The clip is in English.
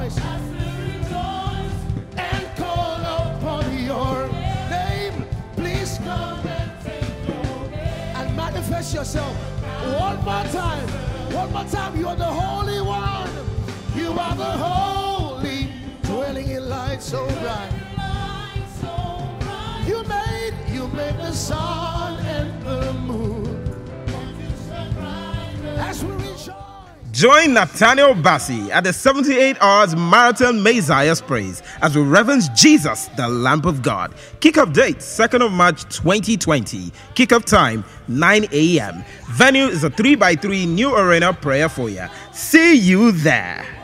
rejoice and call upon your name. Please come and manifest yourself. One more time. One more time. You are the Holy One. You are the Holy, dwelling in light so bright. You made the sun and the moon. As we rejoice. Join Nathaniel Bassey at the 78 Hours Marathon Messiah's Praise as we reverence Jesus, the Lamb of God. Kick-off date, 2nd of March 2020. Kick-off time, 9 a.m. Venue is a 3x3 new arena prayer foyer. See you there.